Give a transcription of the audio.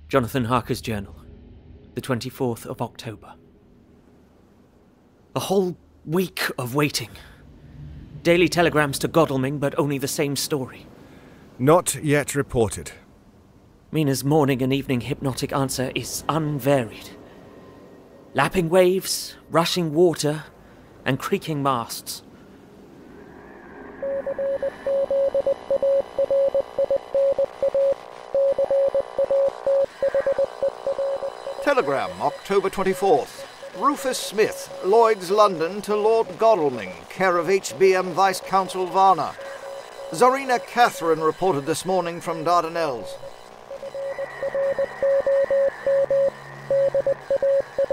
Jonathan Harker's journal, the 24th of October. A whole week of waiting. Daily telegrams to Godalming, but only the same story. Not yet reported. Mina's morning and evening hypnotic answer is unvaried. Lapping waves, rushing water, and creaking masts. Telegram, October 24th. Rufus Smith, Lloyd's, London, to Lord Godalming, care of HBM Vice-Consul Varna. Tsarina Catherine reported this morning from Dardanelles.